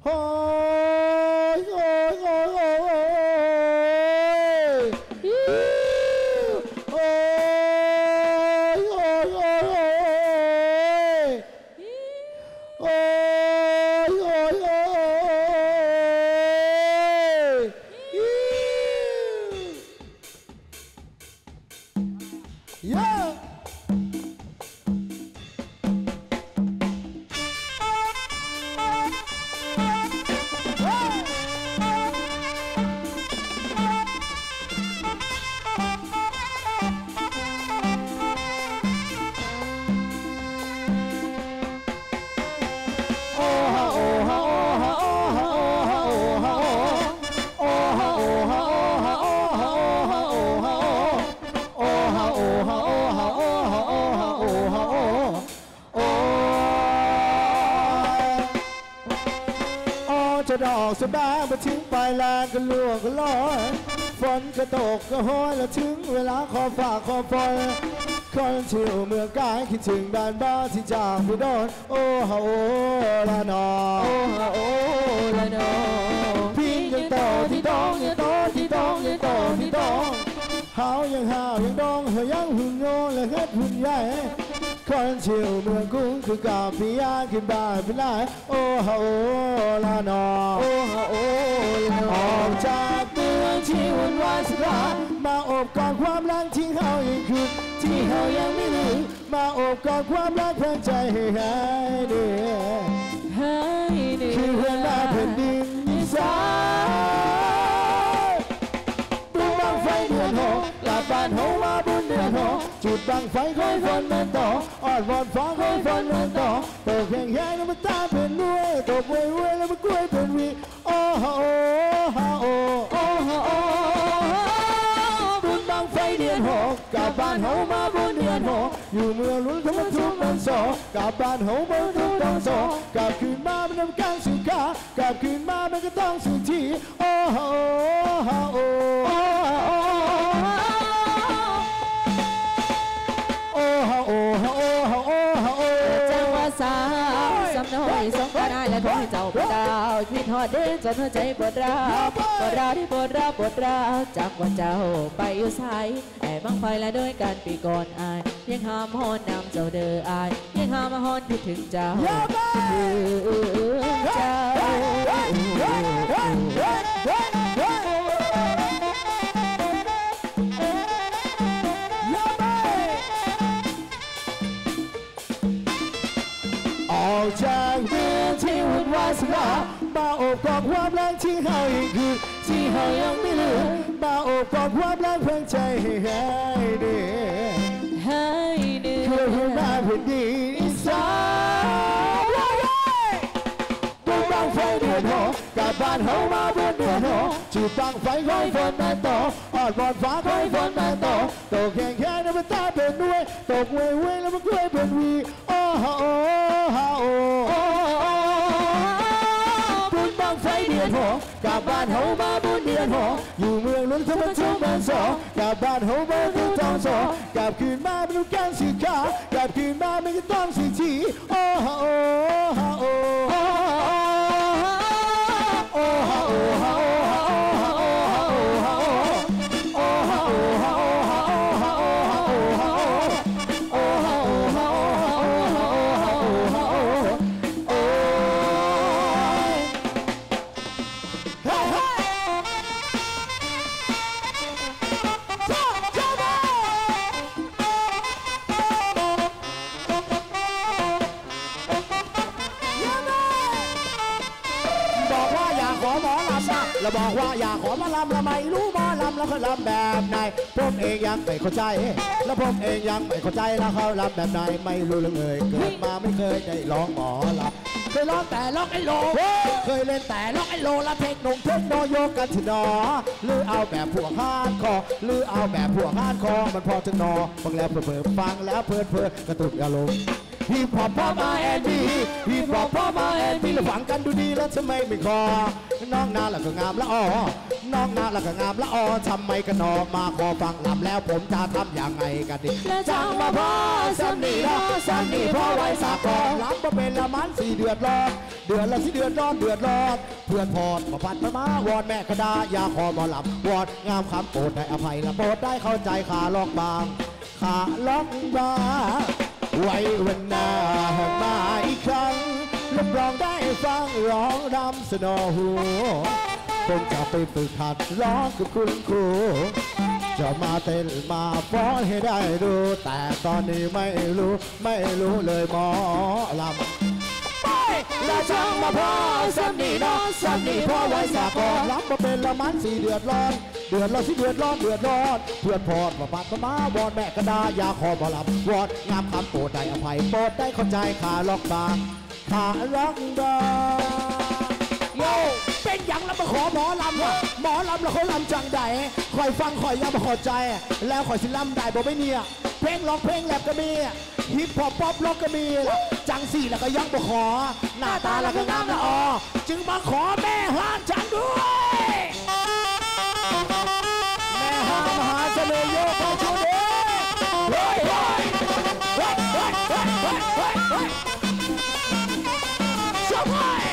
โอ้ยโอ้ยโอ้ยโอ้ยโอ้ยโอ้ยโอ้ยโอ้ยโอ้ยโอ้ยโอ้ยย่าจะดอกสบายมาทิ้งปลายลานก็ล่วงก็ลอยฝนก็ตกก็โหยแล้วถึงเวลาขอฝากขอฝนคนที่อยู่เมืองกายคิดถึงบ้านบ้านที่จากไปโดนโอ้ฮาโอละนอโอ้ฮาโอละนอพี่ยังโตที่ดองยังโตที่ดองยังโตที่ดองเฮายังหายังดองเฮายังหุ่นโยนและเฮ็ดหุ่นใหญ่คนที่อยู่เมืองกรุงคือกับพี่ยาขึ้นบ้านไปไล่โอ้ฮาโอละนอโอ้ฮาโอละนอออกจากเมืองที่วุ่นวายสลายมาโอบกอดความรักที่เฮายังคืนที่เฮายังไม่ลืมมาโอบกอดความรักแทนใจให้หายเดือคือเพื่อนมาแผ่นดินอีสานบุญบังไฟเดือนหกกลับบ้านเฮามาบุญเดือนหกจุดบังไฟคอยฝนมันต่ออดวอนฟ้าคอยฝนมันต่อตกแข็งแข็งแล้วมันตาเป็นด้วยตกเว้ยเว้ยแล้วมันกล้วยเป็นวีโอ้ฮาโอฮาโอโอ้ฮาโอบุญบังไฟเดือนหกกลับบ้านเฮามาบุญเดือนหกอยู่เมืองลุ้นทั้งมันทุกมันสอกลับบ้านเฮามาทุกต้องสอกลับคืนมามันทำการสุขากลับคืนมามันก็ต้องสุขีโอ้ฮาโอฮาโอโอ้ฮาโอโอ้ฮาโอฮาโอฮาโอฮาโอจังหวะสาวสำน้อยสองคนได้และขอให้เจ้าปวดดาวคิดทอดเดินจนหัวใจปวดร้าวปวดร้าวที่ปวดร้าวปวดร้าวจากวันเจ้าไปอยู่สายแต่บังไฟและด้วยกันปีก่อนอายยังหามหอนนำเจ้าเด้ออายยังหามหอนคิดถึงเจ้าคิดถึงเจ้าออกจากเมืองที่วุ่นวายสลายมาโอบกอดความรักที่เฮายังคืนที่เฮายังไม่ลืมมาโอบกอดความรักเพื่อใจให้หายเดือคือเพื่อนมาแผ่นดินอีสานบุญบังไฟเดือนหกกลับบ้านเฮามาบุญเดือนหกจุดบังไฟคอยฝนมันต่ออดวอนฟ้าคอยฝนมันต่อตกแข็งแข็งแล้วมันตาเป็นด้วยตกเว้ยเว้ยแล้วมันกล้วยเป็นวีโอ้ฮาโอฮาโอบุญบังไฟเดือนหกกลับบ้านเฮามาบุญเดือนหกอยู่เมืองลุ้นทั้งมันทุกมันสอกลับบ้านเฮามาบุญทองสอกลับคืนมาเป็นการสีขาวกลับคืนมาเป็นก็ต้องสีทีโอ้ฮาโอฮาโอโอ้ฮาโอฮาโอเราบอกว่าอยากขอมาลำละไม่รู้มาลำแล้วเขาลำแบบไหนผมเองยังไม่เข้าใจแล้วผมเองยังไม่เข้าใจแล้วเขาลำแบบไหนไม่รู้เลยเกิดมาไม่เคยได้ร้องหมอลำเคยร้องแต่ล็อกไอโลเคยเล่นแต่ล็อกไอโลและเทคโนโยกกันที่นอหรือเอาแบบพวกฮาร์ดคอร์หรือเอาแบบพวกฮาร์ดคอร์มันพอจะนอฟังแล้วเพลิดฟังแล้วเพลิดกระตุกอารมณ์ฮิปฮอปพ่อมาแอนดี้ฮิปฮอปพ่อมาแอนดี้เราฟังกันดูดีแล้วทำไมไม่คอน้องนาแล้วก็งามละอ้อน้องนาแล้วก็งามละอ้อทำไมกันนอมาขอฟังลำแล้วผมจะทำอย่างไงกันดิจังมาพ่อสันนี่นะสันนี่พ่อไว้สากลลำมาเป็นละมันสี่เดือดร้อนเดือดละสิเดือดร้อนเดือดร้อนเพื่อนพอดมาพัดมาวอนแม่กระดาอย่าขอมาหลับวอนงามคำโปรดได้อภัยละโปรดได้เข้าใจขาล็อกบางขาล็อกบางไว้วันหน้ามาอีกครั้งรับรองได้ฟังร้องรำสนอหูผมจะไปฝึกหัดร้องกับคุณครูจะมาเต้นมาฟ้อนให้ได้ดูแต่ตอนนี้ไม่รู้เลยหมอลำไปและช่างมาพ่อสันนี่น้องสันนี่พ่อไว้สากลรับมาเป็นละมันสี่เดือดร้อนเดือดร้อนสิเดือดร้อนเพื่อนพอดมาปัดมาวอนแม่กระดาอย่าขอมาลำวอนงามคำโปรดได้อภัยโปรดได้เข้าใจขาล็อกบางขาล็อกบางโย่เป็นอย่างแล้วมาขอหมอลำว่ะหมอลำแล้วเขาลำจังใดคอยฟังคอยยังมาขอใจแล้วคอยสิลำได้บ่ไม่เนี่ยเพลงร้องเพลงแรปก็มีฮิปฮอปป๊อปล็อกก็มีจังสี่แล้วก็ยังมาขอหน้าตาแล้วก็งามละออจึงมาขอแม่ห้างจังด้วยแม่ห้างมหาเสน่ห์โยกไปชูเด้เฮ้ยชอบ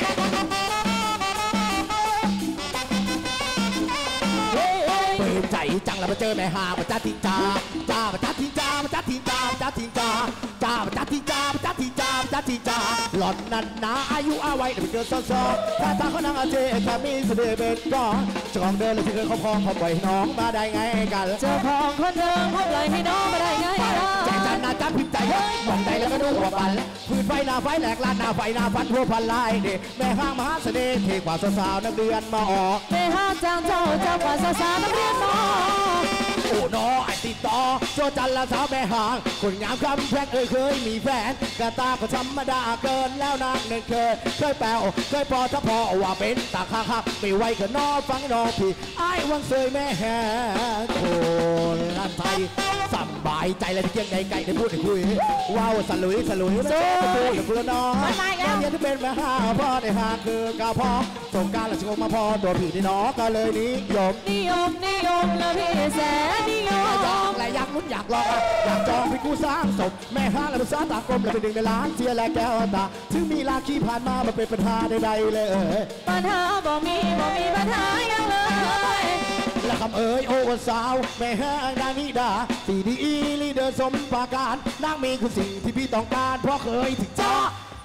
ใจจังแล้วมาเจอแม่หามาจ้าทิงจ้ามาจ้าทิงจ้ามาจ้าทิงจ้ามาจ้าทิงจ้ามาจ้าทิงจ้ามาจ้าทิงจ้ามาจ้าทิงจ้าหล่อนนั้นนะอายุอาวัยไม่เกินซ้อนถ้าตาเขานั่งอาเจแค่มีเสน่ห์เป็นก้อนจะกองเดินเลยที่เคยเขาพองเขาปล่อยน้องมาได้ไงกันเจอพองคนเดิมเขาปล่อยให้น้องมาได้ไงใจจันนาจันพิมใจมองใจแล้วก็ดูหัวปันพื้นไฟหน้าไฟแหลกลานหน้าไฟหน้าฟันทั่วพันลายเด็กแม่ห้างมหาเสน่ห์เทกว่าสาวนักเรียนมาออกแม่ห้างจางเจ้ากว่าสาวนักเรียนมาโอ้น้อไอติดต่อโจจันละสาวแม่ห่างคนงามคำแพงเคยมีแฟนกระตาก็ธรรมดาเกินแล้วนางเด็กเคยแปลเคยพอถ้าพอว่าเป็นตาข้าไม่ไหวก็นอฟังน้องพี่ไอ้วังเสยแม่แห่โคนลันไทยสบายใจเลยที่เกี่ยงในไก่ได้พูดได้คุยว้าวสลุยไม่ใช่ประตูหรือคุณน้องเรียนที่เป็นแม่ห้าพ่อได้ห่างคือกาพ่อส่งการละชงมาพอตัวผีนี่น้องก็เลยนิยมแล้วพี่แสนนิยมอยากและอยากลุ้นอยากลองอยากจองพี่กูสร้างศพแม่ห้างและภาษาตากลมและเป็นหนึ่งในล้านเสียและแก้วตาถึงมีลาคีผ่านมามันเป็นปัญหาใดๆเลยปัญหาบ่มีปัญหาอย่างเลยและคำโอ้สาวแม่ห้างนานิดาสีดีลีเดอร์สมปราการนางมีคือสิ่งที่พี่ต้องการเพราะเคยถึงจ้า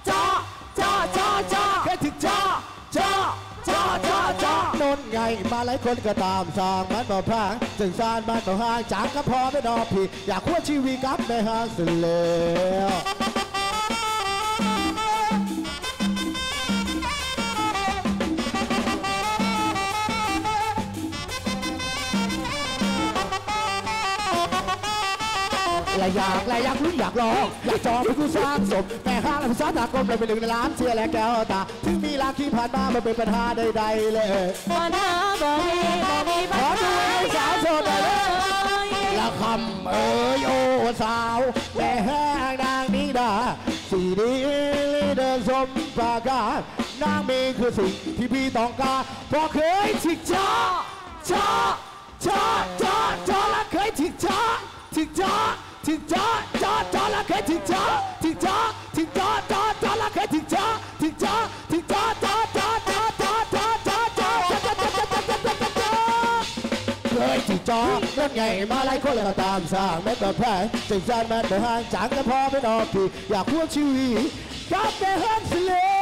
เคยถึงจ้าโน่นไงมาหลายคนก็ตามสร้างมันต่อพางจึงสร้างมันต่อห่างจากก็พอไม่ดอกพี่อยากควบชีวิตกับแม่ห้างสุดแล้วและอยากลุ้นอยากลองอยากจองเป็นกูสร้างศพแม่ห้างและภาษาตากลมเลยเป็นหนึ่งในล้านเสียและแก้วตาถึงมีลาคีผ่านมามันเป็นปัญหาใดๆเลยปัญหาบ่มีปัญหาสาวโสดเลยละคำโอ้สาวแม่ห้างนางนิดาสีดีลีเดอร์สมปราการนางมีคือสิ่งที่พี่ต้องการเพราะเคยถิกจ้าและเคยถิกจ้าและเคยถิกจ้าและเคยถิกจ้าเคยถิกจ้าเรื่องไงมาไล่คนเลยตามสร้างแม่ต่อแพ้จึงสร้างแม่ต่อห่างจากกันพอไม่นอกพี่อยากควบชีวิตกับแม่ห้างเสีย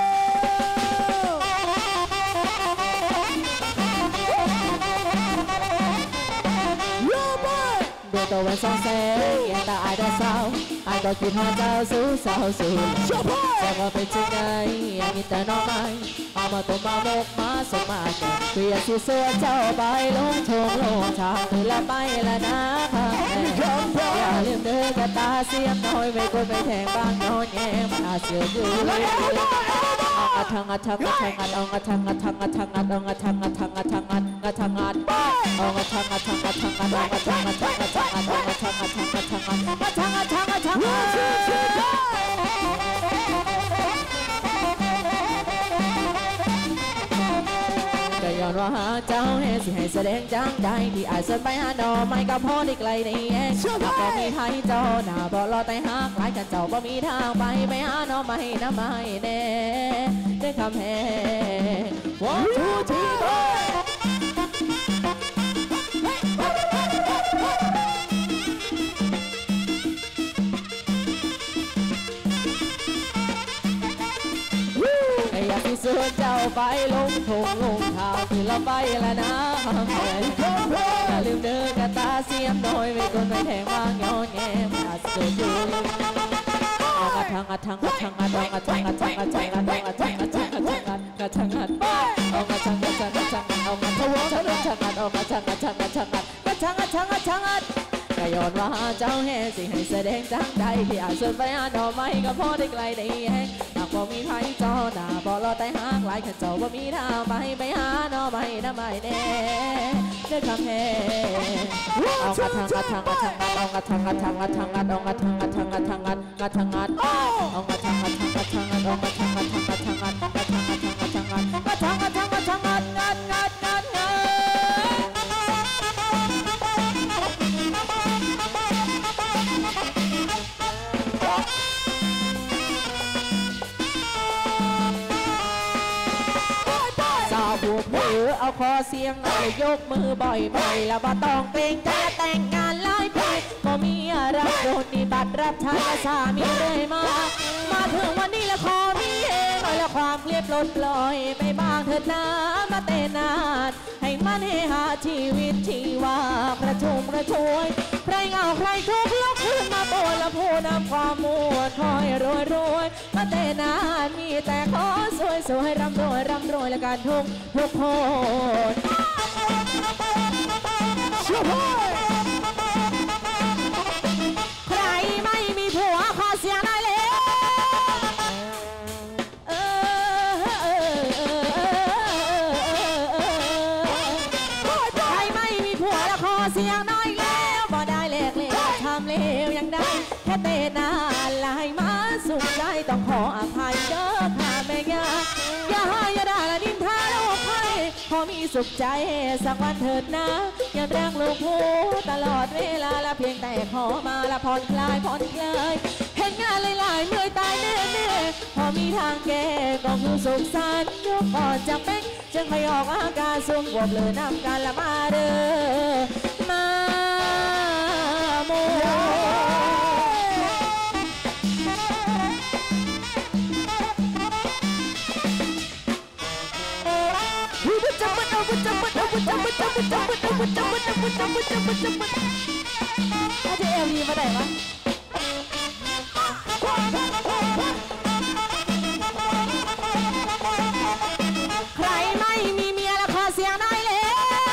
ตัววันสองแสนยังตาไอ้ได้สาวไอ้ก็คิดหอเจ้าสู้สาวสู้แต่ว่าเป็นจังไงยังมีแต่น้องไม้เอามาตัวมาโมกมาสมาแก่เปลี่ยนสีเสื้อเจ้าไปลงทงลงทางคือละไปละนะอย่าลืมเด้อกระตาเสียมน้อยไม่กดไม่แทงบางน้อยแง่มาเสืออยู่เลยก็ย้อนว่าเจ้าให้สิให้แสดงจังใจที่อาจจะไปหาดอกไม้ก็พอได้ไกลในแองหากบ่มีไทยเจ้าหน้าบ่รอแต่หากหลายกันเจ้าบ่มีทางไปหาดอกไม้น้ำไม้แน่ด้วยคำแหง One two three go อยากที่สุดเจ้าไปลงทงลงทางที่เราไปแล้วนะอย่าลืมเดินกระตาเสียมโดยไม่กลไม่แทงวางย้อนแง่มาสุดอยู่เอากระทังกระทังกระทังกระทังกระทังกระทังกระทังกระทังกระทังกระทังกระทังกระทังกระทังเอากระทังกระทังกระทังเอากระทังกระทังกระทังเอากระทังกระทังกระทังกระทังกระทังกระทังก็ย้อนว่าเจ้าแห่สิให้แสดงจังใจที่อาจจะไปหาดอกไม้ก็พอได้ไกลได้แห่หากบ่มีไผเจ้าหน้าบ่รอแต่หากหลายขันเจ้าบ่มีทางไปหาดอกไม้น้ำไม้แน่ด้วยคำแห่เอากระทังกระทังกระทังเอากระทังกระทังกระทังเอากระทังกระทังกระทังกระทังเอากระทังกระทังกระทังเอากระทังกระทังกระทังกระทังกระทังกระทังกระทังกระทังกระทังกระทังกระทังเอาคอเสียงยกมือบ่อยๆแล้วบ่ต้องเกรงใจแต่งงานหลายปีก็มีรับโดนดีบัตรรับใช้สามีเลยมาถึงวันนี้ละขอมีเองแล้วความเรียบร้อยปล่อยไปบ้างเถิดนะมาเต้นนานให้มันให้หาชีวิตชีวากระชุ่มกระชวยใครเหงาใครทุกข์ลุกขึ้นมาโปรดและพูดนำความมวลคอยรวยมาเต้นนานมีแต่ขอสวยร่ำรวยและการทุกคนใครไม่มีผัวขอเสียงได้เลยใครไม่มีผัวแล้วขอเสียงน้อยแล้วบ่ได้เล็กทำเลวยังได้แค่เต้นนานลายมาสุขใจต้องขออภัยเด้อค่ะแม่อย่าด่าและนินทาโลกให้พอมีสุขใจสักวันเถิดนะอย่าแรงลูกผู้ตลอดเวลาละเพียงแต่ขอมาละผ่อนคลายเห็นงานหลายๆเมื่อยตายแน่พอมีทางแก้ก็คือสุขสันต์ยกก่อนจะเป็นจึงไม่ออกอาการสุ่มบวบเลยนำกันละมาเด้อมาโมถ้าจะเอลดีมาไหนวะใครไม่มีเมียละขอเสียงหน่อยเลย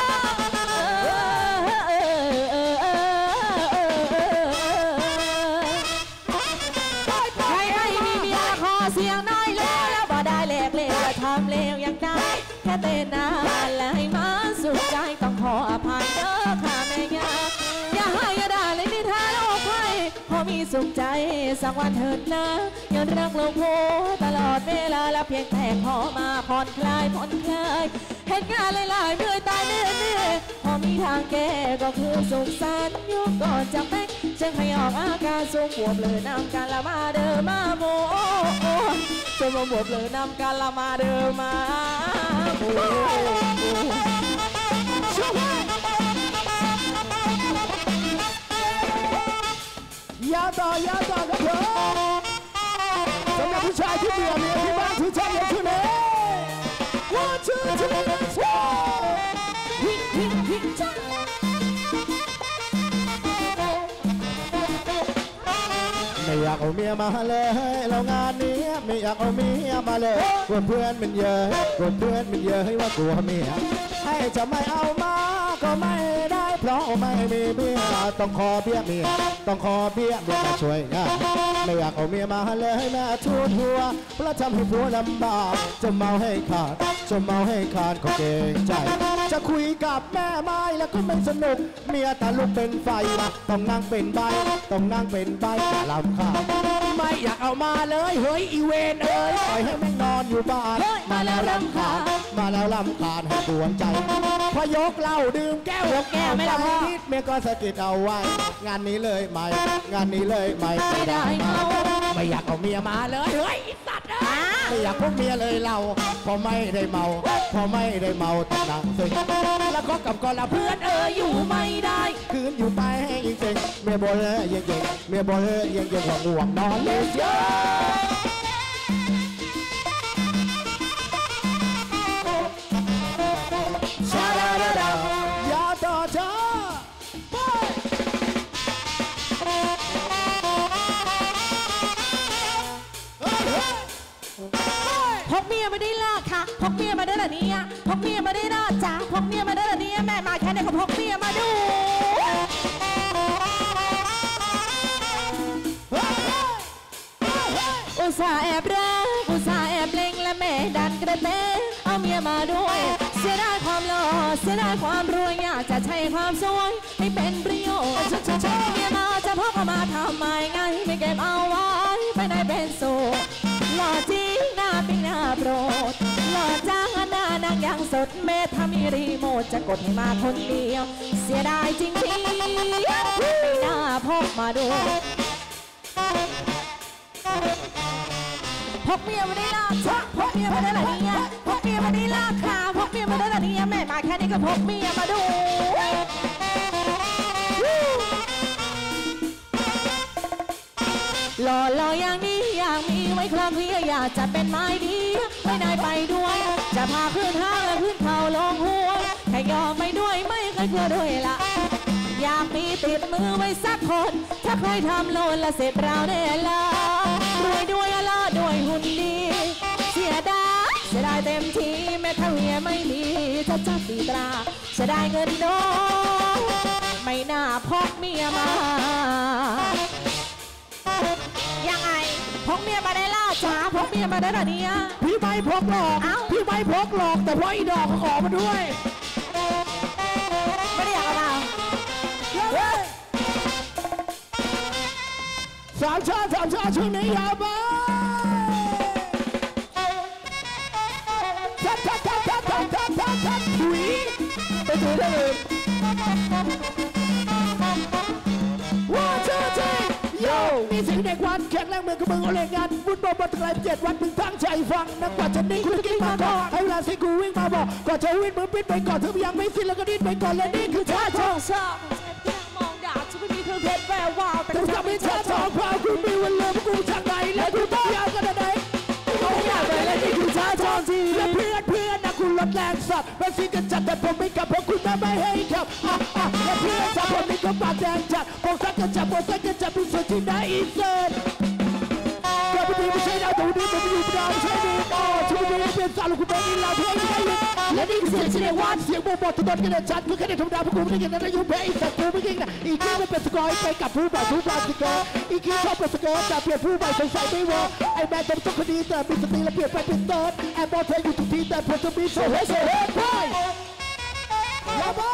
ใครไม่มีเมียละขอเสียงหน่อยแล้วบ่ได้เล็กทำเลวยังได้แค่เต้นนานและให้มาสุขใจต้องขออภัยเด้อค่ะแม่อย่าด่าเลยนิทานโลกให้พอมีสุขใจสักวันเถิดนะอย่ารักโลกโพตลอดเวลาและเพียงแต่ขอมาผ่อนคลายเห็นงานหลายๆเมื่อยตายแน่พอมีทางแก้ก็คือสุขสันต์ยกก่อนจะแป้งจึงให้ออกอาการสูงบวบเลยนำกันละมาเดิมมาโมจะมาบวบเลยนำกันละมาเดิมมาโมยาต่อครับผมสำหรับผู้ชายที่เบื่อเมียที่บ้านที่ชอบเลี้ยงชุนเอง One two three let's go ไม่อยากเอาเมียมาเลยเรางานนี้ไม่อยากเอาเมียมาเลยกลัวเพื่อนมันเยอะว่ากลัวเมียให้จะไม่เอามาก็ไม่ได้เพราะไม่มีเมียต้องขอเบี้ยเมียต้องขอเบี้ยเมียมาช่วยงานไม่อยากเอาเมียมาเลยแม่ทูนหัวเพราะทำให้ผัวลำบากจะเมาให้ขาดจะเมาให้ขาดก็เกรงใจจะคุยกับแม่ไม้แล้วก็ไม่สนุกเมียตาลุกเป็นไฟต้องนั่งเป็นใบต้องนั่งเป็นใบจะลำคาไม่อยากเอามาเลยเฮ้ยอีเวนเอ้ยปล่อยให้แม่งนอนอยู่บ้านมาแล้วลำคาญมาแล้วลำคาญให้กวนใจพอยกเหล้าดื่มแก้วยกแก้วไม่ละนิดเมียก็สะกิดเอาไว้งานนี้เลยไม่งานนี้เลยไม่ได้ไม่อยากเอาเมียมาเลยเฮ้ยสัตว์ไม่อยากพวกเมียเลยเราพอไม่ได้เมาพอไม่ได้เมาต้องนั่งซึงแล้วก็กับก่อนละเพื่อนอยู่ไม่ได้คืนอยู่ไปให้ยิงเซ็งเมียบ่นเลยยิงเก่งเมียบ่นเลยยิงเก่งห่วงนอนเลยเยอะชาดาดาดายาต่อจ้าพกเมียมาได้ล่ะค่ะพกเมียมาได้ละเนี่ยพกเมียมาได้ล่ะจ้าพกเมียมาได้ละเนี่ยแม่มาแค่ไหนก็พกเมียมาดูอุตส่าห์แอบรักอุตส่าห์แอบเล็งและแม่ดันกระเตงเอาเมียมาด้วยเสียดายความหล่อเสียดายความรวยอยากจะใช้ความสวยให้เป็นประโยชน์เมียมาจะพกเอามาทำไมไงไม่เก็บเอาไว้ไปไหนเป็นโซ่หล่อจริงหน้าปิ้งหน้าโปรดหล่อจ้างหน้านางยังสดแม่ถ้ามีรีโมทจะกดให้มาคนเดียวเสียดายจริงๆไม่น่าพกมาด้วยพกเมียมาได้ล่ะชะพกเมียมาได้ละเนี่ยพกเมียมาได้ล่ะค่ะพกเมียมาได้ละเนี่ยแม่มาแค่นี้ก็พกเมียมาดูหล่ออย่างนี้อยากมีไว้ครองเพียอยากจะเป็นไม้ดีไม่ได้ไปด้วยจะพาขึ้นห้างและขึ้นเขาลงหัวแค่ยอมไม่ด้วยไม่เคยกลัวด้วยละอยากมีติดมือไว้สักคนถ้าใครทำโลนละเสร็จเราแน่ละรวยด้วยละด้วยหุ่นดีเสียดายเต็มทีแม่ถ้าเมียไม่มีจะจับตีตราเสียดายเงินน้องไม่น่าพกเมียมายังไงพกเมียมาได้ล่ะจ้าพกเมียมาได้หรอเนี่ยพี่ไม่พกหรอกพี่ไม่พกหรอกแต่เพราะอีดอกเขาขอมาด้วยไม่ได้อยากเอามาสามชาช่วงนี้ยาวไปถุยไปถุยได้เลยว้าวเจ๊โย่มีสิ่งเด็กวันแข็งแรงเหมือนกับมึงเอาเล่นงานบุญบอกมาตั้งหลาย7 วันมึงตั้งใจฟังนักกว่าจะนิ่งคุณกิ้งมาก่อนให้เวลาสิกูวิ่งมาบอกก่อนจะวิ่งมึงปิ้นไปก่อนถึงยังไม่สิ้นแล้วก็ดิ้นไปก่อนและนี่คือท่าทองมองดาบจะไม่มีเครื่องเพชรแวววาวแต่จะไม่ท่าทองพาคุณมีวันเลิกกูจากไหนและกูต้องยาวกันไหนเขาอยากไปและนี่คือท่าทองทีและเพื่อนนะคุณลดแรงสัตว์มาสิกันจัดแต่ผมไม่กลับเพราะคุณไม่ให้ขับและเพื่อนสาวคนนี้ก็ปากแดงจัดบอกสักกันจับมีส่วนที่ไหนอีกเกินก็ไม่ดีไม่ใช่ดาวแต่วันนี้มันไม่อยู่ดาวไม่ใช่ดีชีวิตนี้เป็นสาวลูกคุณเป็นอีลาเพื่อนไม่ได้ยินและนี่คือเสียงเสียงวัดเสียงโมบอดถนนกันชัดเพื่อแค่ได้ธรรมดาพวกกูไม่ได้ยินนะอยู่แพ้อีสัตว์กูไม่กินนะอีกที่มันเป็นสกอร์ไปกับผู้บ่าวผู้บ่าวสกอร์อีกที่ชอบเป็นสกอร์แต่เปลี่ยนผู้บ่าวสงสัยไม่ว่าไอ้แม่ต้องคดีแต่มีสติและเปลี่ยนไปเป็นต้นไอ้บอลเธออยู่ทุกทีแต่ผมจะมีโซ่เฮ้ไปอย่าไป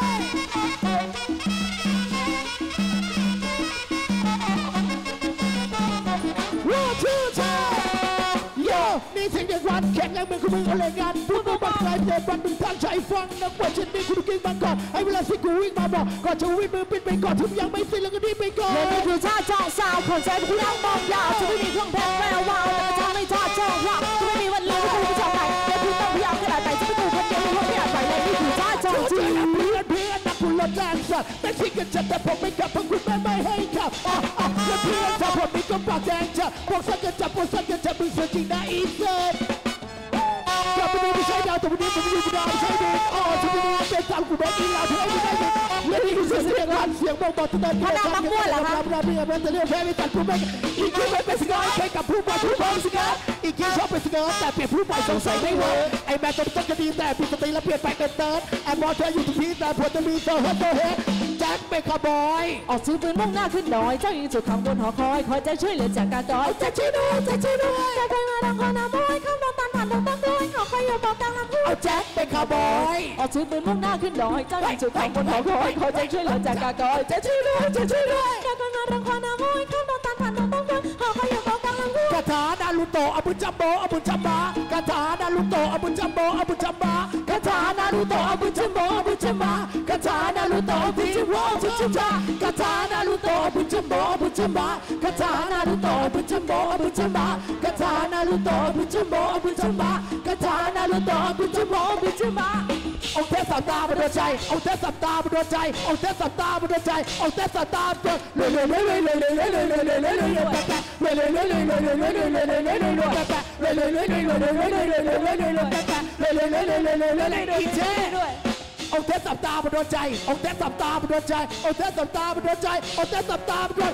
นี่เสียงเด็กวันแข็งแรงเหมือนคุณมึงเอาเล่นงานพูดมาบังไกล7 วันมึงตั้งใจฟังนักว่าฉันนี่คุณกิ้งบังก่อนให้เวลาสิกูวิ่งมาบอกก่อนจะวิ่งมือปิดไปก่อนทุกอย่างไม่สิ้นแล้วก็ดิ้นไปก่อนและนี่คือท่าจ้องสาวคนใจผู้นั่งมองยาวจะไม่มีเครื่องเพชรแวววาวแต่จะไม่ท่าจ้องว่าจะไม่มีวันลืมที่คุณจะไหนและคุณต้องพยายามขนาดไหนจะไม่ถูกคนเดียวเพราะไม่อยากไปและนี่คือท่าจ้องจริงเพื่อนนะคุณลดแรงสัตว์ไม่ทิ้งกันจัดแต่ผมไม่กลับเพราะคุณไม่ให้ขับและเพื่อนสาวผมนี่ก็ปากแดงจัดบอกสักกันจับมึงเสียจริงนะอีเซนก็ไม่ได้ไม่ใช่ดาวแต่วันนี้ผมอยู่ดาวใช่ไหมชีวิตนี้เป็นสาวกูแบกอีลาเพื่อนไม่ได้และนี่คือเสียงอย่างบ่บอกทุกตอนที่เราทำกันเราเรียกว่าจะเรียกแพ้ไม่ตัดผู้ไม่อีกทีไม่เป็นสกอร์ใครกับผู้บอลผู้บอลสกอร์อีกทีชอบเป็นสกอร์แต่เปลี่ยนผู้บอลสงสัยไม่เวิร์กไอ้แม่ต้นก็ดีแต่ผิดสติแล้วเปลี่ยนไปเป็นเติร์ดไอ้บอลเธออยู่ทุกทีแต่ผลจะมีโซ่โซ่เฮดแจ็คเป็นคาร์บอยออกซื้อปืนมุ่งหน้าขึ้นดอยเจ้าหญิงจุดขังบนหอคอยคอยจะช่วยเหลือจากการดอยจะช่วยด้วยจะช่วยด้วยจะเคยมาดังคอนาบอยข้ามโดนตันผ่านโดนตั้งด้วยหอคอยอยู่บอกกลางลำพูเอาแจ็คเป็นคาร์บอยออกซื้อปืนมุ่งหน้าขึ้นดอยเจ้าหญิงจุดขังบนหอคอยคอยจะช่วยเหลือจากการดอยจะช่วยด้วยจะช่วยด้วยจะเคยมาดังคอนาบอยข้ามโดนตันผ่านโดนตั้งด้วยหอคอยอยู่บอกกลางลำพูคาถานารูโตะอบุจัมโบอบุจัมบะคาถานารูโตะอบุจัมโบอบุจัมบะคาถานารูโตะอบุจัมโบอบุจัมบะคาถานารูโตะอบุจัมโบอบุจัมบะคาถานารูโตะอบุจัมโบอบุจัมบะคาถานารูโตะอบุจัมโบอบุจัมบะคาถานารูโตะอบุจัมโบอบุจัมบะคาถานารูโตะอบุจัมโบอบุจัมบะองค์เทพสัตตาบนดวงใจองค์เทพสัตตาบนดวงใจองค์เทพสัตตาบนดวงใจองค์เทพสัตตาบนดวงใจองค์เทพสัตตาบนดวงใจองค์เทพสัตตาบนดวงใจองค์เทพสัตตาบนดวงใจองค์เทพสัตตาบนดวง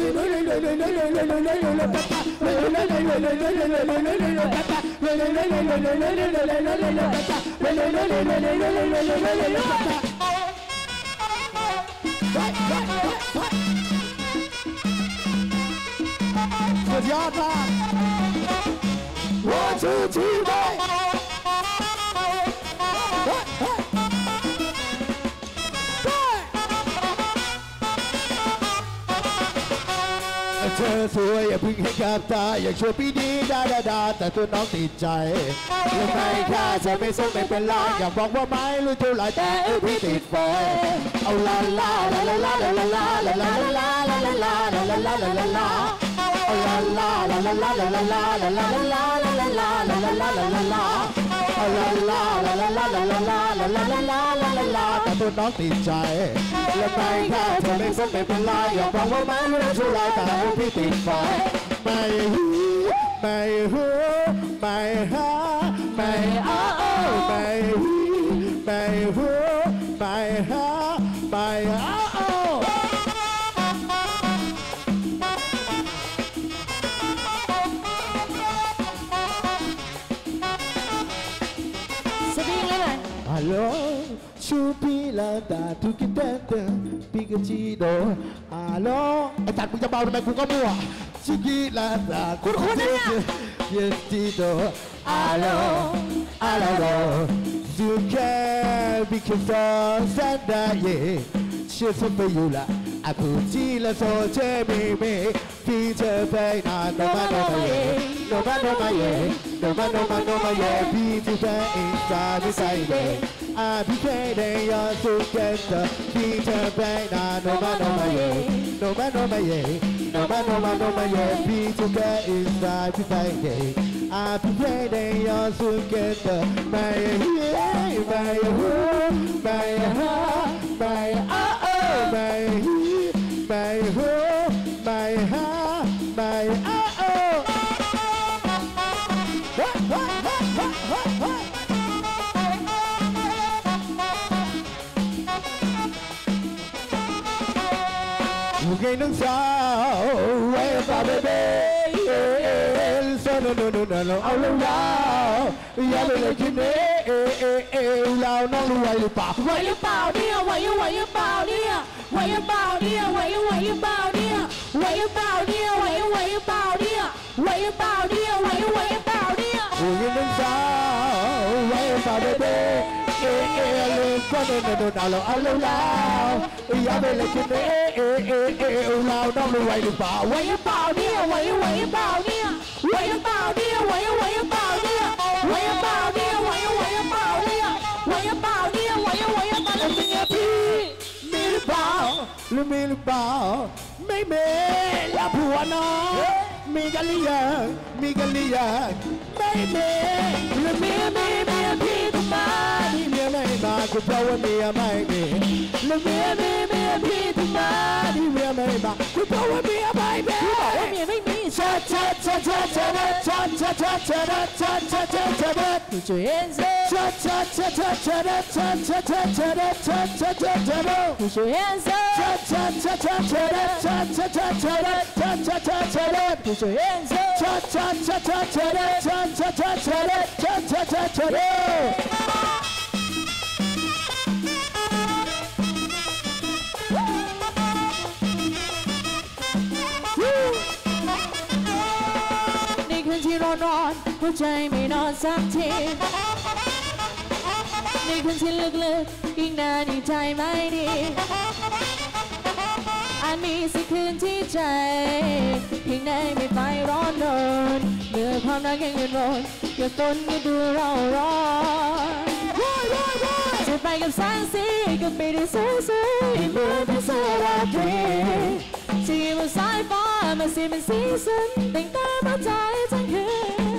สุดยอดมาก One two three four เธอสวยอย่าพึ่งให้กับตาอยากช่วยพี่ดีดาแต่ตัวน้องติดใจยังไงค่าเธอไม่สู้ไม่เป็นไรอยากบอกว่าไม่รู้เท่าไรแต่พี่ติดไฟเอาลาลาลาลาลาลาลาลาลาลาลาลาลาลาลาลาลาลาลาเอาลาลาลาลาลาลาลาลาลาลาลาลาลาลาลาลาลาลาลาเอาลาลาลาลาลาลาลาลาลาลาลาลาลาแต่ตัวน้องติดใจยังไงค่าเธอไม่สู้ไม่เป็นไรอยากบอกว่าไม่รู้เท่าไรแต่พี่ติดไฟไม่ฮูไม่ฮูไม่ฮาไม่อ้าไม่ฮูไม่ฮูไม่ฮาไม่อ้าHello, chupilada, tu que tenta, Pikachu. Hello, ไอ้ตัดมึงจะเบาทำไมกูก็มั่ว Chupilada, คุณเนี่ย Pikachu. Hello, hello, you can because of that yeah. She's for you la, I put you la so me, Peter Pan, no man no my yeah, Peter Pan inside me. I became your together, Peter Pan, no man my yeah, Peter Pan inside me. I became your together, my Não sou, é pra beber. Só no, ao lugar. E a bela que nem, lá não vai limpar. Vai limpar, dia, vai limpar, dia. Vai limpar, dia, vai limpar, dia. Vai limpar, dia, vai limpar, dia. Vai limpar, dia, vai limpar, dia. Não sou, é pra beber. Alo lao, ya ve le que lao no lo vai limpar, vai limpar dia, vai limpar dia, vai limpar dia, vai limpar dia, vai limpar dia, vai limpar dia, vai limpar dia, vai limpar la minha mi limpar, me la buona, mi galia, meกูเพราะว่าเมียไม่มีแล้วเมียพี่ทำไมที่เมียไม่มากูเพราะว่าเมียไม่มีบอกว่าเมียไม่มีเชิด Put your hands up. Put your hands up. Put your hands up.ที่ร้อนหัวใจไม่นอนสักทีในคืนที่ลึกๆยิ่งนานยิ่งใจไม่ดีอาจมีสักคืนที่ใจเพียงในไม่ไฟร้อนรนเมื่อความรักยังยืนวนหยดฝนก็ดูเราร้อนจะไปกับแสงสีก็ไม่ได้สวยๆเหมือนเป็นสระตรีที่บนสายฟ้ามาสีเป็นสีสันแต่งตามาใจทั้งคืน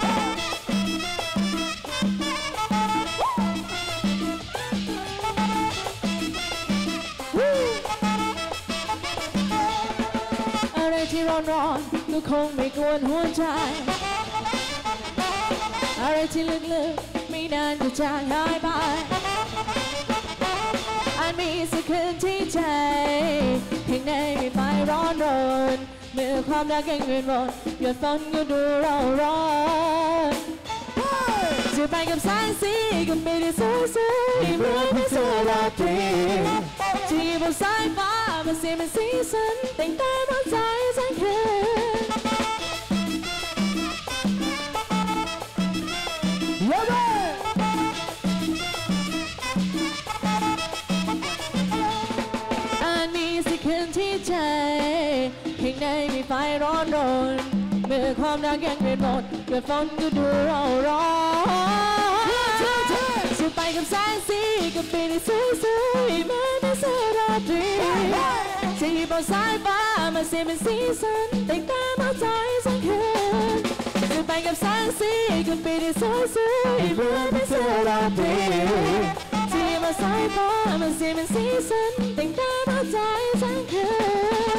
อะไรที่ร้อนๆก็คงไม่กวนหัวใจอะไรที่ลึกๆไม่นานก็จางหายไปอาจมีสักคืนที่ใจเพียงในไม่ไฟร้อนรนเมื่อความรักยังเวียนวนหยดฝนก็ดูเราร้อนจะไปกับแสงสีก็ไม่ได้สวยๆเหมือนเป็นสระตรีที่บนสายฟ้ามันเสียเป็นสีสันแต่งตามาใจทั้งคืนคืนที่ใจเพียงในมีไฟร้อนรนเมื่อความรักยังเวียนวนหยดฝนก็ดูเราร้อนจะไปกับแสงสีก็ไม่ได้สวยๆเหมือนเป็นสระตรีที่บนสายฟ้ามาเสียเป็นสีสันแต่งตามาใจทั้งคืนจะไปกับแสงสีก็ไม่ได้สวยๆเหมือนเป็นสระตรีที่บนสายฟ้ามาเสียเป็นสีสันแต่งตามาใจทั้งคืน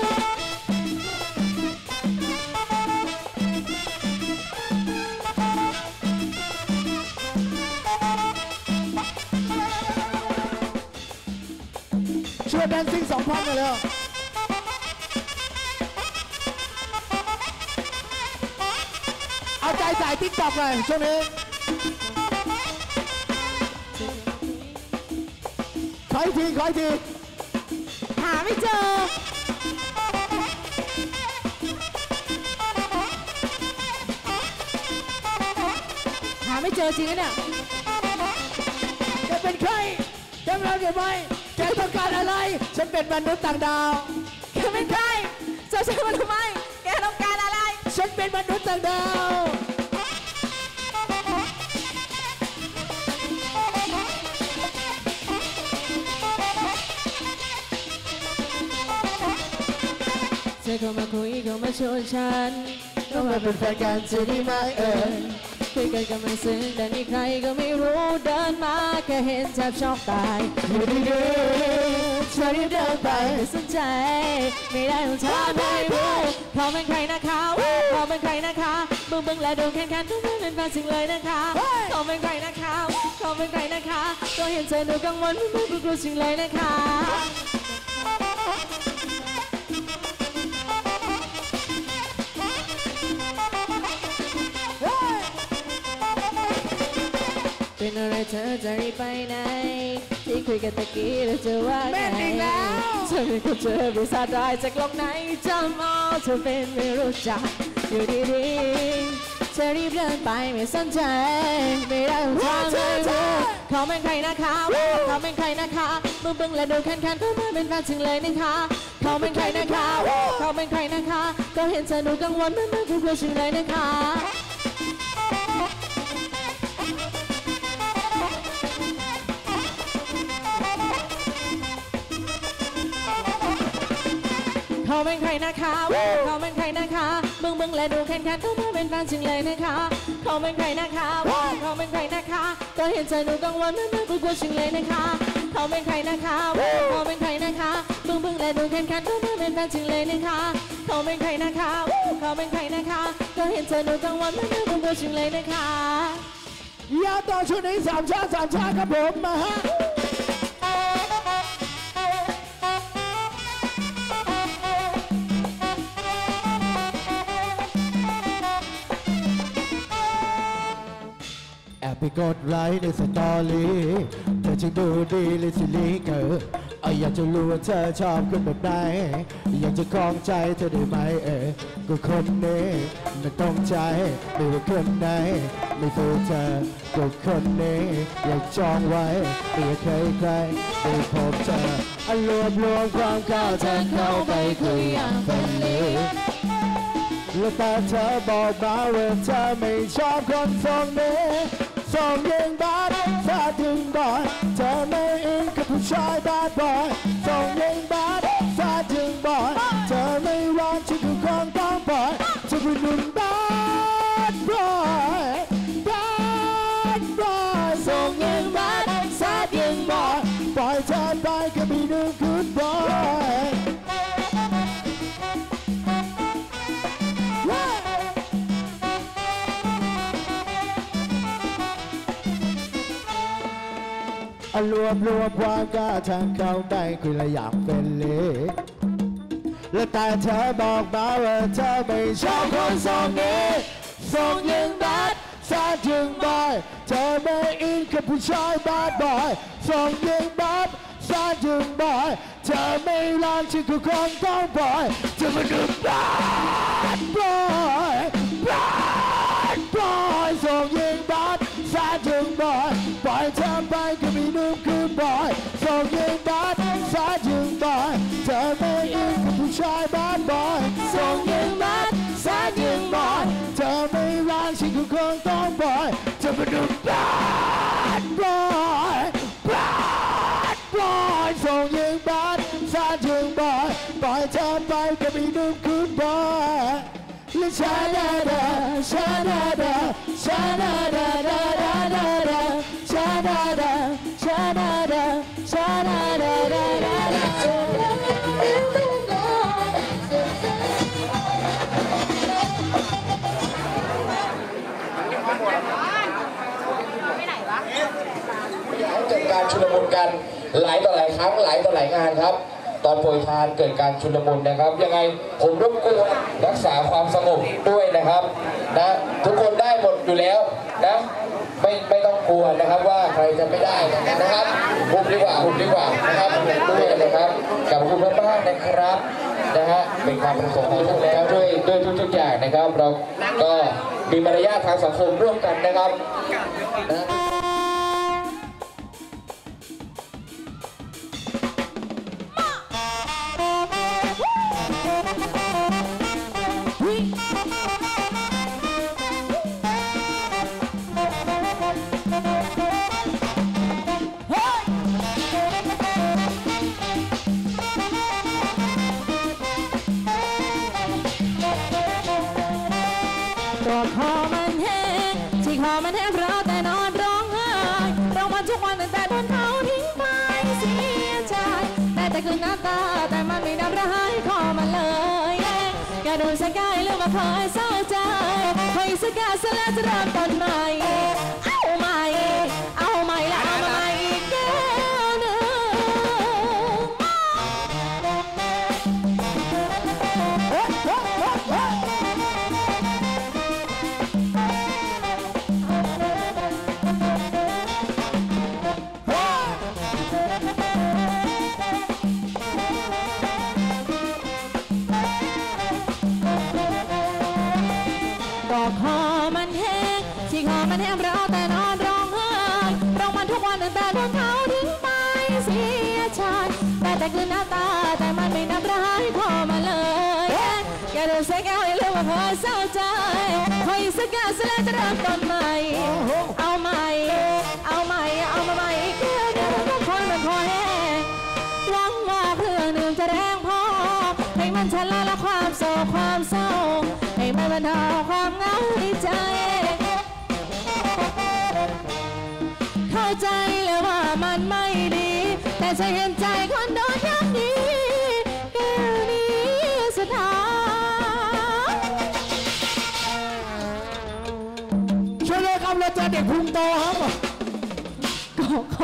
ช่วยแดนซิ่ง2,000เลยแล้วเอาใจใส่ติ๊กต็อกเลยช่วงนี้ขออีกทีหาไม่เจอจริงเนี่ยจะเป็นใครจำเราได้ไหมแกต้องการอะไรฉันเป็นมนุษย์ต่างดาวแกเป็นใครจะใช้มันทำไมแกต้องการอะไรฉันเป็นมนุษย์ต่างดาวเธอเข้ามาคุยเข้ามาชวนฉันก็มาเป็นแฟนกันจะได้ไหมคุยกันก็ไม่ซึ้งแต่มีใครก็ไม่รู้เดินมาแค่เห็นแทบช็อกตายอยู่ดีๆฉันรีบเดินไปไม่สนใจไม่ได้ต้องถามให้รู้เขาเป็นใครนะคะเขาเป็นใครนะคะบึ้งและโดนแค้นทุกเรื่องเป็นแฟนสิ่งเลยนะคะเขาเป็นใครนะคะเขาเป็นใครนะคะก็เห็นเธอดูกังวลไม่กลัวสิ่งเลยนะคะเป็นอะไรเธอจะรีบไปไหนที่คุยกันตะกี้แล้วเจอว่าไงเธอเป็นคนเจอวิสาได้จากโลกไหนจำเอาเธอเป็นไม่รู้จักอยู่ดีๆเธอรีบเดินไปไม่สนใจไม่ได้ทางเลยเขาเป็นใครนะคะเขาเป็นใครนะคะบึ้งและดูแค้นก็ไม่เป็นแฟนถึงเลยนะคะเขาเป็นใครนะคะเขาเป็นใครนะคะก็เห็นเธอดูกังวลไม่กลัวสิ่งเลยนะคะเขาเป็นใครนะคะเขาเป็นใครนะคะบึ้งและดูแค้นก็ไม่เป็นแฟนจริงเลยนะคะเขาเป็นใครนะคะเขาเป็นใครนะคะก็เห็นใจดูกังวลไม่กลัวจริงเลยนะคะเขาเป็นใครนะคะเขาเป็นใครนะคะบึ้งและดูแค้นก็ไม่เป็นแฟนจริงเลยนะคะเขาเป็นใครนะคะเขาเป็นใครนะคะก็เห็นเธอหนูกลางวันไม่ได้เป็นตัวจริงเลยนะคะยาวต่อชุดนี้สามชาครับผมมาฮะแอบไปกดไลค์ในสตอรี่เธอจึงดูดีเลยสิลิเกอร์อยากจะรู้ว่าเธอชอบคนแบบไหนอยากจะคล้องใจเธอได้ไหมก็คนนี้ไม่ต้องใจไม่ว่าคนไหนไม่ฟูเธอก็คนนี้อยากจองไว้ไม่เคยใครไม่พบเธอรวมความเข้าใจเข้าไปคุยอย่างเป็นเลยแล้วแต่เธอบอกมาว่าเธอไม่ชอบคนทรงนี้ส่งยิงบาดซาดึงบ่อยเธอไม่อินกับผู้ชายบาดบ่อยส่งยิงบาดซาดึงบ่อยเธอไม่ร้อนฉันคือคนต้องบ่อยจะเป็นหนุ่มบาดบ่อยส่งยิงบาดซาดึงบ่อยปล่อยเธอไปก็มีหนึ่งคืนบ่อยรวมความกล้าทางเข้าไปคุยและอยากเป็นเลยและแต่เธอบอกมาว่าเธอไม่ชอบคนทรงนี้ส่งยิงบาดซาดึงบ่อยเธอไม่อินกับผู้ชายบาดบ่อยส่งยิงบาดซาดึงบ่อยเธอไม่ร้อนฉันคือคนต้องบ่อยจะมาดึงบาดบ่อยส่งยิงบาดซาดึงบ่อยปล่อยเธอไปก็มีหนึ่งคืนบ่อยส่งยิงบาดซาดึงบ่อยเธอไม่อินกับผู้ชายบาดบ่อยส่งยิงบาดซาดึงบ่อยเธอไม่รักฉันคือคนต้องบ่อยจะมาดึงบาดบ่อยส่งยิงบาดซาดึงบ่อยปล่อยเธอไปก็มีหนึ่งคืนบ่อยและชาดาดาชาดาดาชาดาดาดาดาดาดาชาดาดาชาดาดาชาดาดาดาดาเกิดการชุลมุนกันหลายต่อหลายครั้งหลายต่อหลายงานครับตอนโปรยทานเกิดการชุลมุนนะครับยังไงผมรบกวนรักษาความสงบด้วยนะครับนะทุกคนได้หมดอยู่แล้วนะไม่ต้องกลัวนะครับว่าใครจะไม่ได้นะครับหุบดีกว่านะครับด้วยนะครับกับคุณมากๆนะครับนะฮะเป็นความประสงค์ของทุกแล้วด้วยทุกอย่างนะครับเราก็มีมารยาททางสังคมร่วมกันนะครับนะตัวคอมันแห้งที่คอมันแห้งเพราะแต่นอนร้องไห้ร้องมาทุกวันตั้งแต่โดนเขาทิ้งไปเสียใจแต่คืนหน้าตาแต่มันไม่นับร้ายคอมันเลยแกโดนสกายเรื่องมาเคยเศร้าใจเคยสกายซะแล้วจะเริ่มต้นใหม่เอาใหม่และเอามาใหม่อีกแก้วหนึ่งคอมันแห้งที่คอมันแห้งเราแต่นอนร้องไห้ร้องมันทุกวันตั้งแต่โดนเขาทิ้งไปเสียใจแต่คืนหน้าตาแต่มันไม่นับร้ายคอมาเลยแกโดนเซ็กเอาให้รู้ว่าเคยเศร้าใจเคยสักการเสร็จจะเริ่มต้นใหม่เอาใหม่มาใหม่อีกเดือนนึงก็คอยมันคอยแห้งหวังว่าเพื่อนหนึ่งจะแรงพอให้มันชนะละความโศกความเศร้าให้มันบรรเทาความเหงาในใจเข้าใจเลยว่ามันไม่ดีแต่ใจเห็นใจคนโดนอย่างนี้แก้วนี้สุดท้าย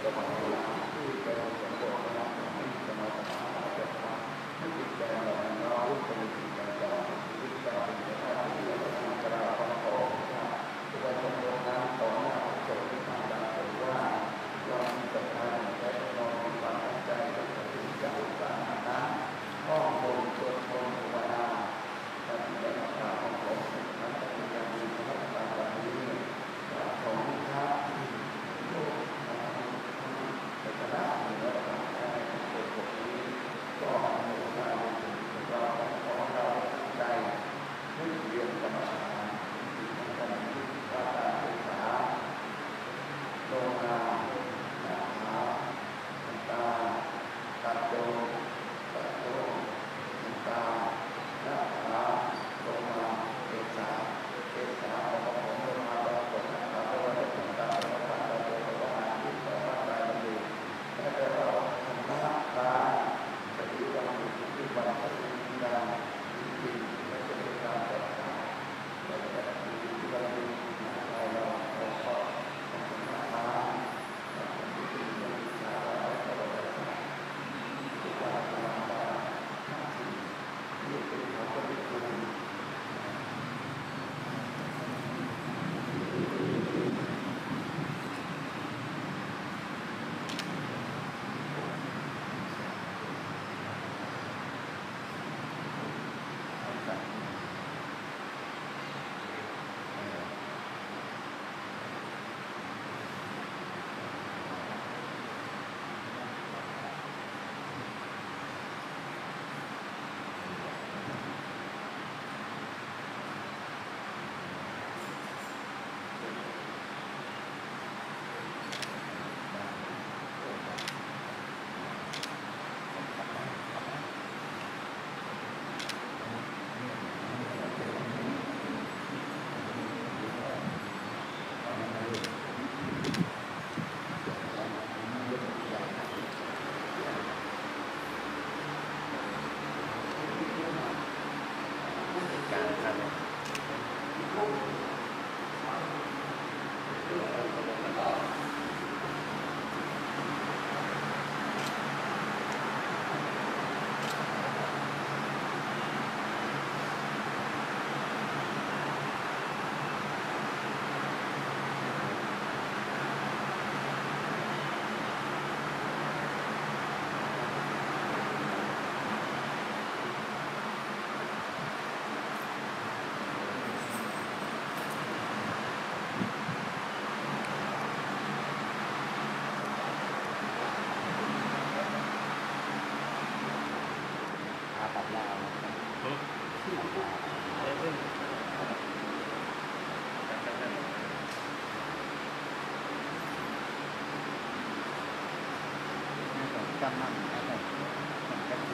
จำมั่นอะไรกันอยู่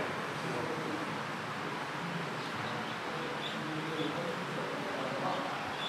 เ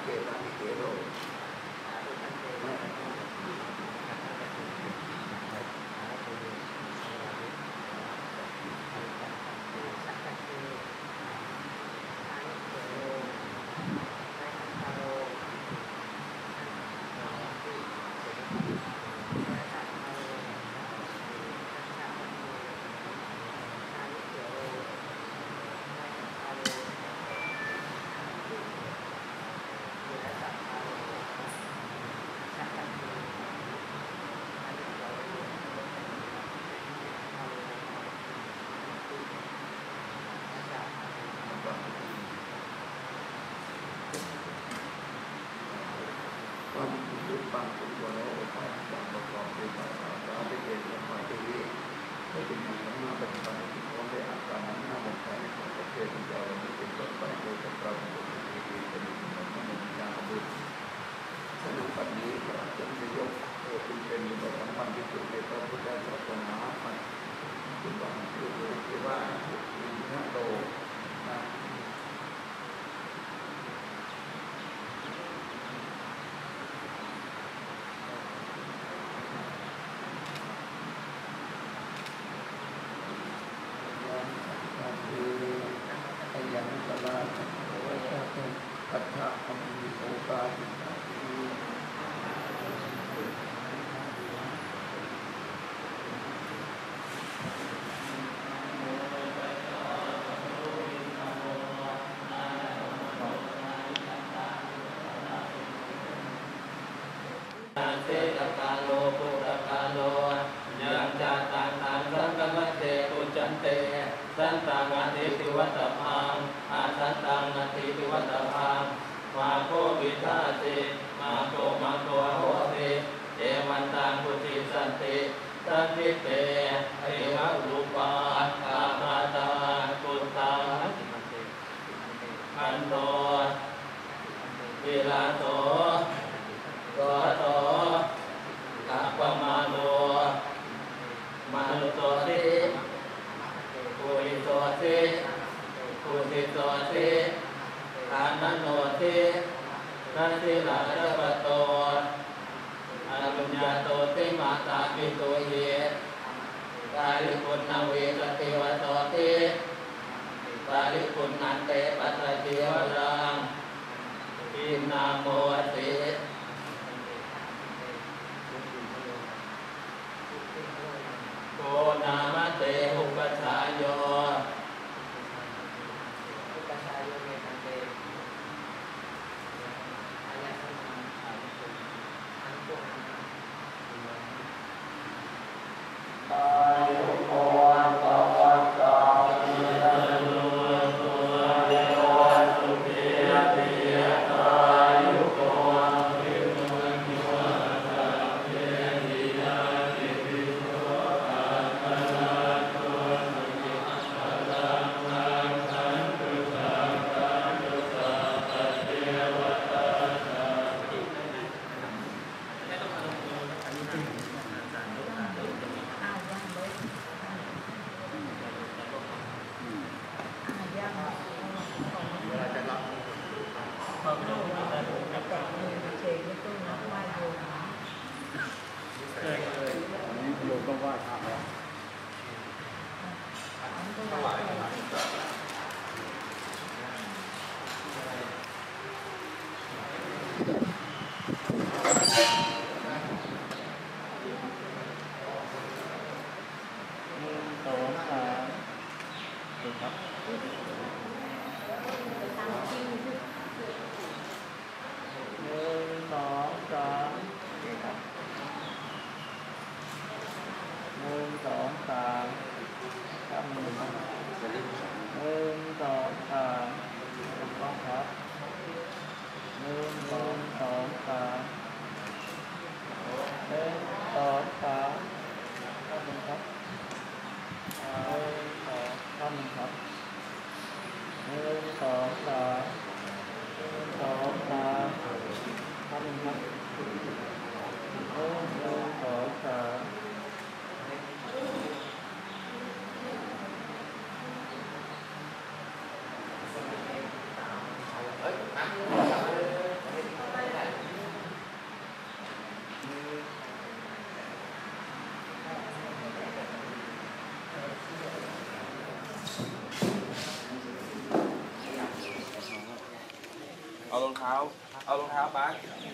เกตานิเกโรความรู้ฟังตัวเราความประกอบด้วยภาษาเราได้เรียนรู้มาเรื่อยๆได้เป็นอย่างนั้นมาปฏิบัติที่เขาได้อาการนั้นมาใช้ในของประเทศของเราไม่เป็นต้นไปโดยเราเป็นคนที่เป็นคนที่มีญาณบุญฉะนั้นปัจจุบันเราจะไม่ยกเป็นบทสำคัญที่สุดในพระพุทธศาสนาเป็นบทที่ว่ามีหน้าโตนะปัจจาคำมีโอกาสเตตะกาโลปุตะกาโลยังจาตังตังสังกมัสเตตุจันเตสันตังอธิติวัตพังอาสันตังอธิติวัตพังมาโควิทาติมาโกโหติเอวันตังพุทธิสันติสันติเตเอวะรูปาอาภาตาปุตตังอันโตวิลาโตโตโตอัปปมาโนมานุโตติปุริโตติปุติโตติอานันโนตินันติลาระปะโตอนุญญาโตติมาตาปิโตเยกาลิปุณณเวสติวะโตติกาลิปุณณันเตปัสสติวะรังอินนาโมติโกนามเตหุปชายโยต้องไหว้พระแล้วท้าเอารองเท้ามา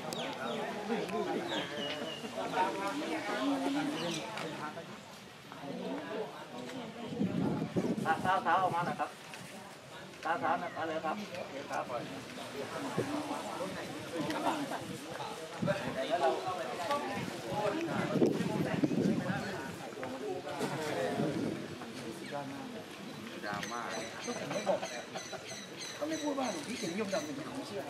เท้าออกมาหน่อยครับเท้านะเลยครับเท้าก่อนดราม่าเขาไม่พูดว่าหลวงพี่เขียนนิยมดำเป็นของเชื่อ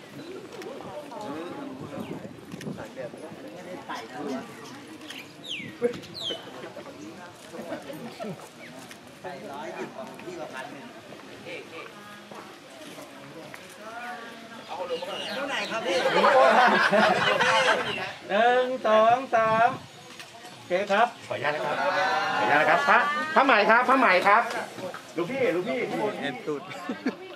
ใส่แบบไม่ได้ใส่นะใส่ร้อยยิ่งของพี่ประพันธ์เนี่ยเท่าไหร่ครับพี่1 2 3โอเคครับขออนุญาตนะครับขออนุญาตนะครับพระใหม่ครับพระใหม่ครับลูกพี่เห็นตูด